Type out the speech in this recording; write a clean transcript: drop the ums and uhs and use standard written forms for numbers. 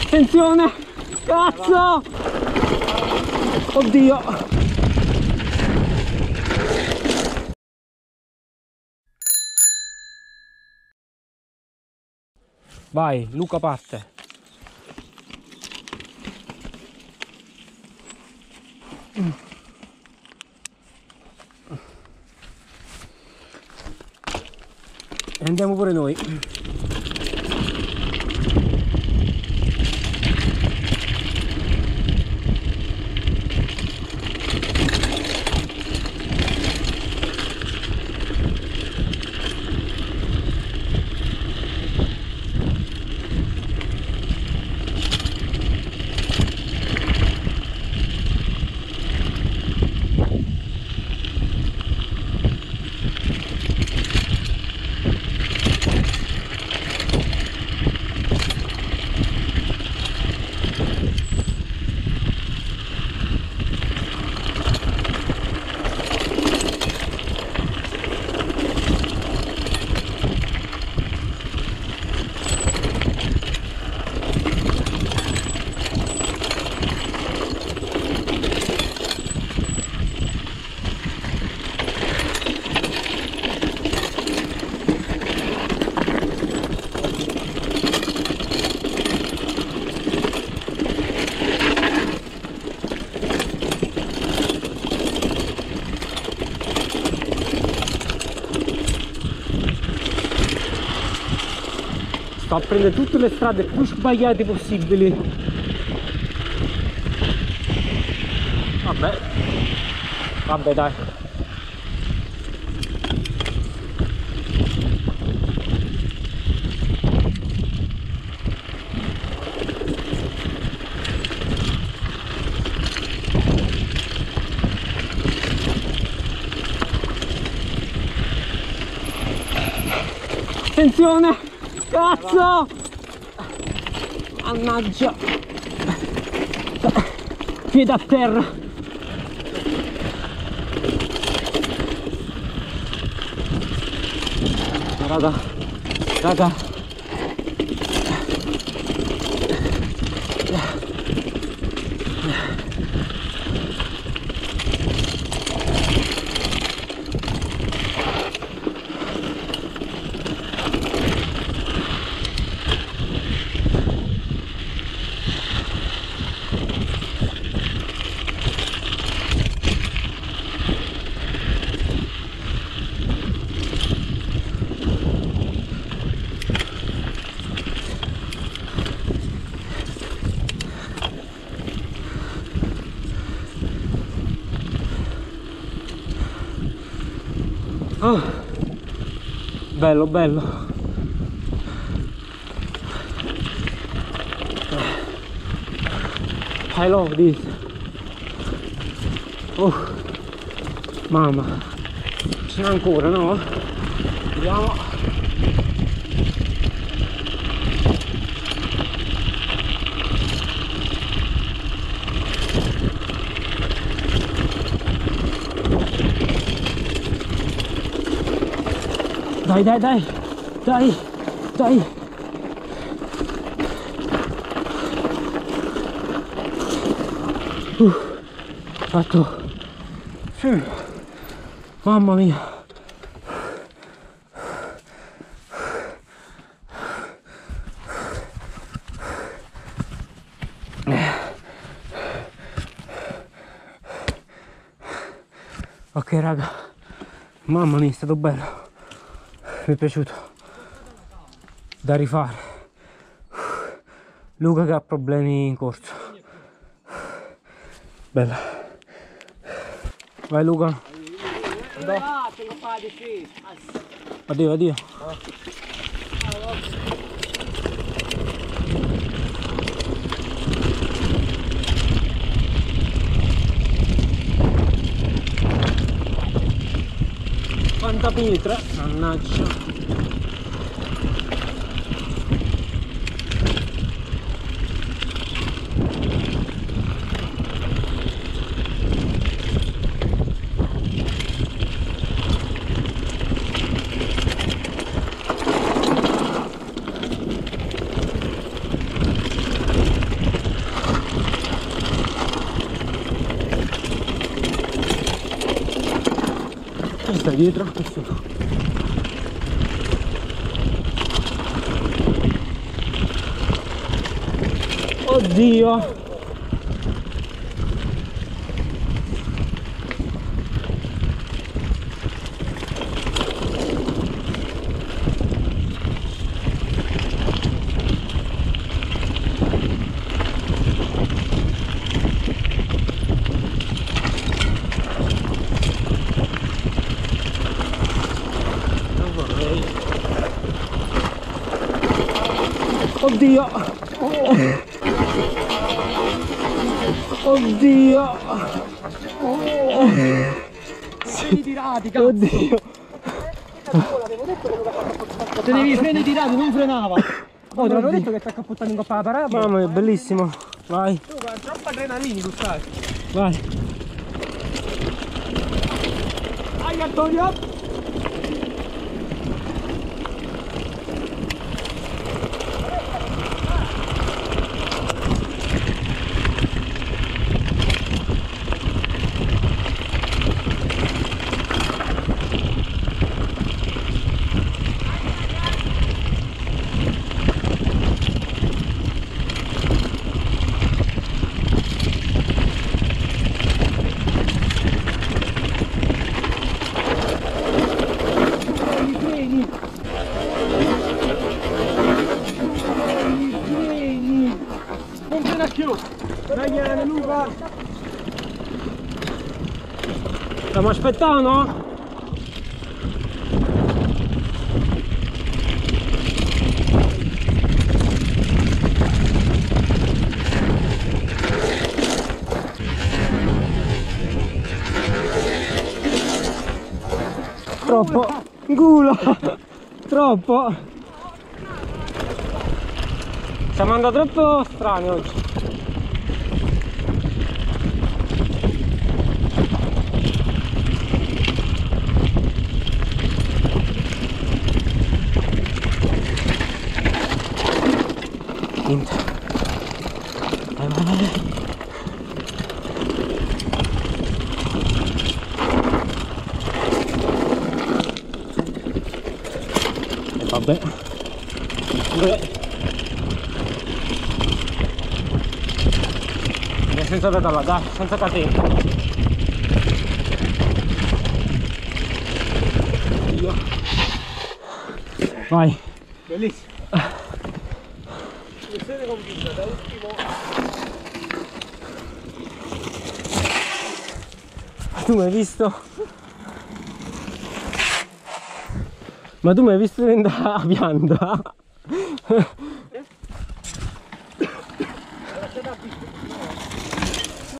Attenzione! Cazzo! Oddio! Vai, Luca parte. E andiamo pure noi. Sto a prendere tutte le strade più sbagliate possibili. Vabbè dai. Attenzione! Cazzo! Mannaggia! Piede a terra! Raga! Oh, bello. I love this. Oh, mamma, ce n'è ancora, no? Vediamo. Dai. Fatto. Mamma mia. Ok raga, mamma mia, è stato bello. Mi è piaciuto, da rifare. Luca che ha problemi in corso. Bella. Vai Luca. Addio. Quanta pietra, mannaggia. stai dietro? Nessuno. Oddio! Oddio! Oddio! Freni tirati, cazzo! Oddio! L'avevo detto che lo tenevi i freni tirati, non frenava! Oh, te l'avevo detto che ti accappottato in coppa la parabola! Mamma mia, bellissimo! Vai! Tu hai troppa adrenalina, tu sai! Vai! Vai Antonio! Non frena più! Dai, Luca! Stiamo aspettando? Troppo! Culo! Troppo! Stiamo andando troppo strani oggi. Niente. Vai, vai, vai. E vabbè. Senza pedala, dai, senza catena. Io. Vai. Bellissimo! Missione convinta, da ultimo... Tu mi hai visto? Ma tu mi hai visto in da pianta?